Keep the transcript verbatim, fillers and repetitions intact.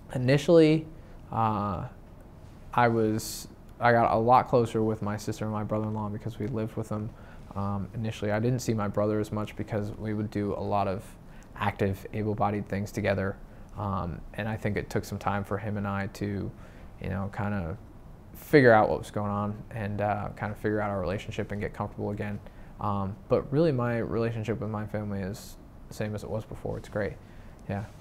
Initially, uh, I was I got a lot closer with my sister and my brother-in-law because we lived with them. Um, initially, I didn't see my brother as much because we would do a lot of active, able-bodied things together, um, and I think it took some time for him and I to, you know, kind of figure out what was going on and uh, kind of figure out our relationship and get comfortable again. Um, but really, my relationship with my family is the same as it was before. It's great. Yeah.